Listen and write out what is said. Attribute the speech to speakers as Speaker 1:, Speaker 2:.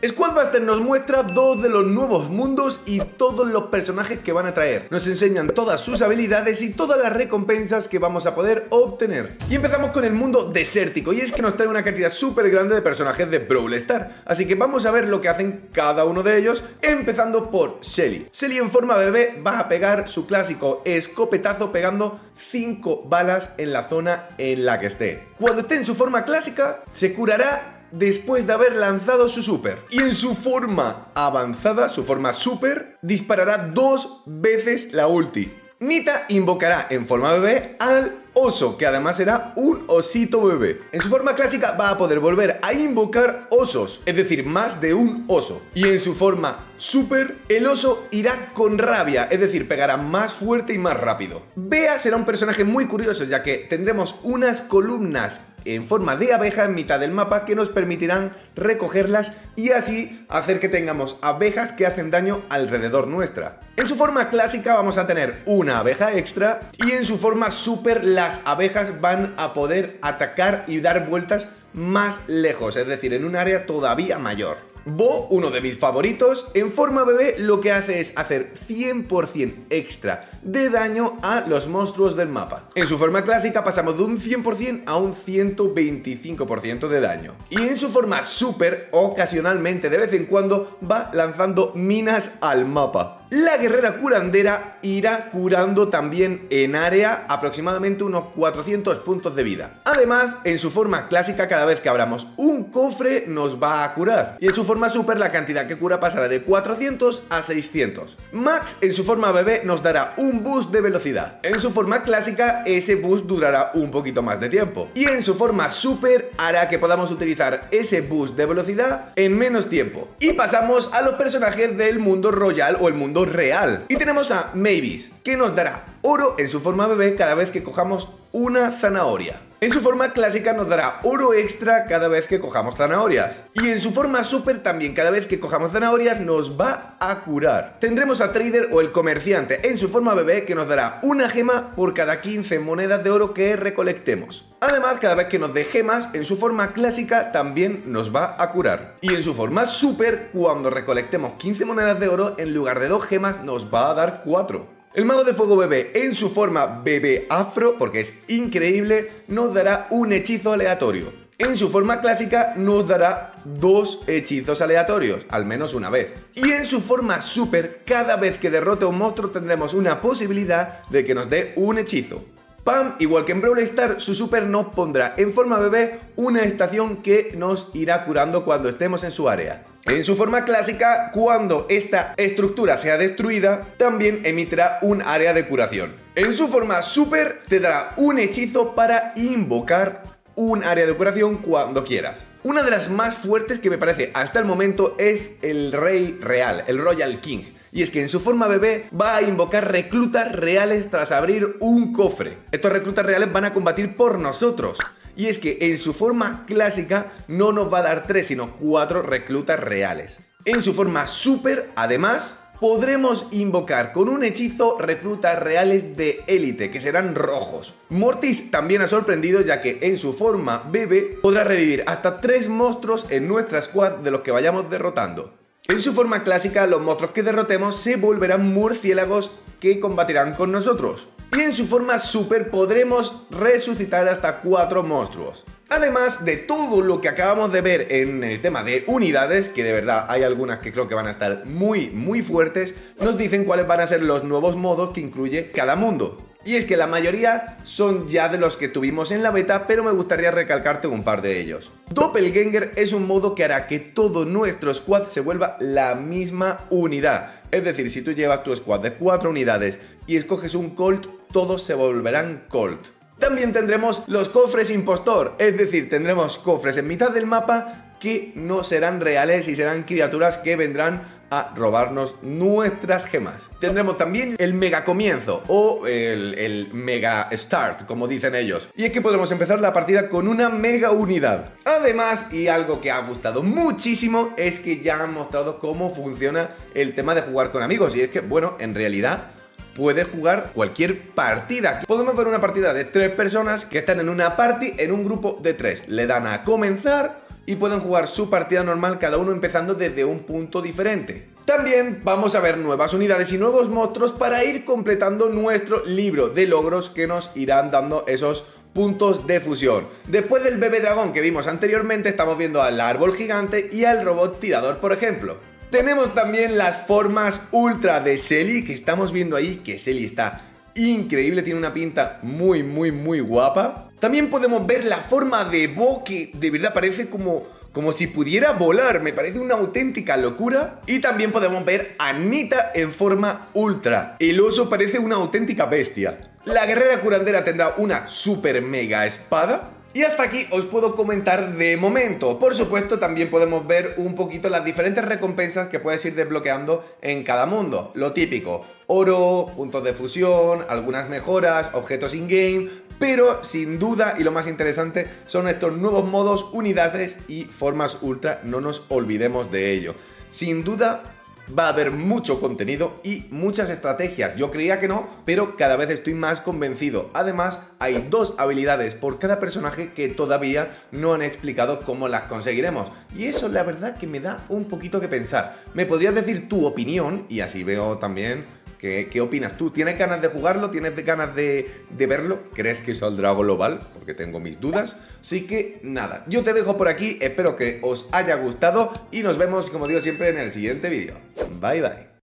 Speaker 1: Squadbuster nos muestra dos de los nuevos mundos y todos los personajes que van a traer. Nos enseñan todas sus habilidades y todas las recompensas que vamos a poder obtener. Y empezamos con el mundo desértico, y es que nos trae una cantidad súper grande de personajes de Brawl Stars. Así que vamos a ver lo que hacen cada uno de ellos, empezando por Shelly. Shelly en forma bebé va a pegar su clásico escopetazo pegando 5 balas en la zona en la que esté. Cuando esté en su forma clásica, se curará después de haber lanzado su super. Y en su forma avanzada, su forma super, disparará 2 veces la ulti. Nita invocará en forma bebé al oso, que además será un osito bebé. En su forma clásica va a poder volver a invocar osos, es decir, más de un oso. Y en su forma super, el oso irá con rabia, es decir, pegará más fuerte y más rápido. Bea será un personaje muy curioso, ya que tendremos unas columnas en forma de abeja en mitad del mapa que nos permitirán recogerlas y así hacer que tengamos abejas que hacen daño alrededor nuestra. En su forma clásica vamos a tener una abeja extra y en su forma super las abejas van a poder atacar y dar vueltas más lejos, es decir, en un área todavía mayor. Bo, uno de mis favoritos, en forma bebé lo que hace es hacer 100% extra de daño a los monstruos del mapa. En su forma clásica pasamos de un 100% a un 125% de daño. Y en su forma super, ocasionalmente, de vez en cuando, va lanzando minas al mapa. La guerrera curandera irá curando también en área aproximadamente unos 400 puntos de vida. Además, en su forma clásica, cada vez que abramos un cofre nos va a curar. Y en su forma super la cantidad que cura pasará de 400 a 600. Max en su forma bebé nos dará un boost de velocidad. En su forma clásica ese boost durará un poquito más de tiempo. Y en su forma super hará que podamos utilizar ese boost de velocidad en menos tiempo. Y pasamos a los personajes del mundo royal o el mundo real. Y tenemos a Mavis, que nos dará oro en su forma bebé cada vez que cojamos una zanahoria. En su forma clásica nos dará oro extra cada vez que cojamos zanahorias. Y en su forma super también cada vez que cojamos zanahorias nos va a curar. Tendremos a Trader o el comerciante en su forma bebé que nos dará una gema por cada 15 monedas de oro que recolectemos. Además, cada vez que nos dé gemas, en su forma clásica también nos va a curar. Y en su forma super, cuando recolectemos 15 monedas de oro, en lugar de 2 gemas nos va a dar 4. El mago de fuego bebé en su forma bebé afro, porque es increíble, nos dará un hechizo aleatorio. En su forma clásica nos dará 2 hechizos aleatorios, al menos una vez. Y en su forma super, cada vez que derrote a un monstruo tendremos una posibilidad de que nos dé un hechizo. Pam, igual que en Brawl Stars, su super nos pondrá en forma bebé una estación que nos irá curando cuando estemos en su área. En su forma clásica, cuando esta estructura sea destruida, también emitirá un área de curación. En su forma super, te dará un hechizo para invocar un área de curación cuando quieras. Una de las más fuertes que me parece hasta el momento es el Rey Real, el Royal King. Y es que en su forma bebé va a invocar reclutas reales tras abrir un cofre. Estos reclutas reales van a combatir por nosotros. Y es que en su forma clásica no nos va a dar 3 sino 4 reclutas reales. En su forma super, además, podremos invocar con un hechizo reclutas reales de élite, que serán rojos. Mortis también ha sorprendido, ya que en su forma bebé podrá revivir hasta 3 monstruos en nuestra squad de los que vayamos derrotando. En su forma clásica, los monstruos que derrotemos se volverán murciélagos que combatirán con nosotros. Y en su forma super podremos resucitar hasta 4 monstruos. Además de todo lo que acabamos de ver en el tema de unidades, que de verdad hay algunas que creo que van a estar muy fuertes, nos dicen cuáles van a ser los nuevos modos que incluye cada mundo. Y es que la mayoría son ya de los que tuvimos en la beta, pero me gustaría recalcarte un par de ellos. Doppelganger es un modo que hará que todo nuestro squad se vuelva la misma unidad. Es decir, si tú llevas tu squad de 4 unidades y escoges un Colt, todos se volverán Colt. También tendremos los cofres impostor, es decir, tendremos cofres en mitad del mapa que no serán reales y serán criaturas que vendrán a robarnos nuestras gemas. Tendremos también el mega comienzo o el mega start, como dicen ellos. Y es que podremos empezar la partida con una mega unidad. Además, y algo que ha gustado muchísimo, es que ya han mostrado cómo funciona el tema de jugar con amigos. Y es que, bueno, en realidad puede jugar cualquier partida. Podemos ver una partida de 3 personas que están en una party en un grupo de 3. Le dan a comenzar y pueden jugar su partida normal cada uno empezando desde un punto diferente. También vamos a ver nuevas unidades y nuevos monstruos para ir completando nuestro libro de logros que nos irán dando esos puntos de fusión. Después del bebé dragón que vimos anteriormente, estamos viendo al árbol gigante y al robot tirador, por ejemplo. Tenemos también las formas ultra de Shelly, que estamos viendo ahí que Shelly está increíble, tiene una pinta muy guapa. También podemos ver la forma de Bo, que de verdad parece como si pudiera volar, me parece una auténtica locura. Y también podemos ver a Nita en forma ultra. El oso parece una auténtica bestia. La guerrera curandera tendrá una super mega espada. Y hasta aquí os puedo comentar de momento. Por supuesto, también podemos ver un poquito las diferentes recompensas que puedes ir desbloqueando en cada mundo. Lo típico, oro, puntos de fusión, algunas mejoras, objetos in-game, pero sin duda, y lo más interesante, son estos nuevos modos, unidades y formas ultra, no nos olvidemos de ello. Sin duda va a haber mucho contenido y muchas estrategias. Yo creía que no, pero cada vez estoy más convencido. Además, hay 2 habilidades por cada personaje que todavía no han explicado cómo las conseguiremos. Y eso la verdad que me da un poquito que pensar. Me podrías decir tu opinión y así veo también ¿qué opinas tú? ¿Tienes ganas de jugarlo? ¿Tienes ganas de verlo? ¿Crees que saldrá global? Porque tengo mis dudas. Así que nada, yo te dejo por aquí. Espero que os haya gustado y nos vemos, como digo siempre, en el siguiente vídeo. Bye bye.